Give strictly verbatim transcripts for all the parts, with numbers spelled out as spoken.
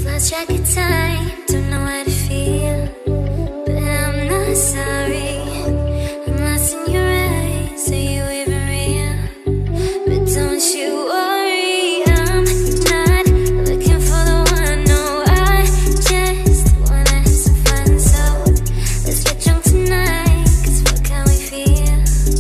lost track of time, don't know how to feel, but I'm not sorry. I'm lost in your eyes, are you even real? But don't you worry, I'm not looking for the one. No, I just wanna have some fun. So let's get drunk tonight, cause fuck how we feel.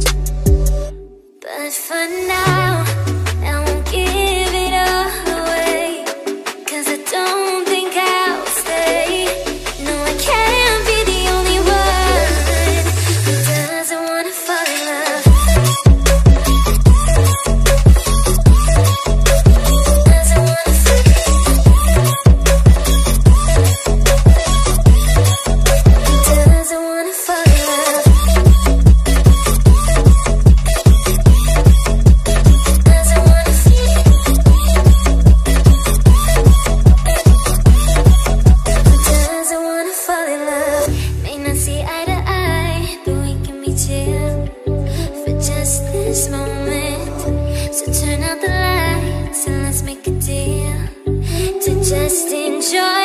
But for now, I won't give it all away, cause I don't think I'll stay. No, I can't be the only one who doesn't wanna fall in love. Doesn't wanna fall in love. Doesn't wanna fall in love. Doesn't wanna feel. Doesn't wanna fall in love. May not see eye to eye, but we can be chill for just this moment. So turn out the lights and let's make a deal to just enjoy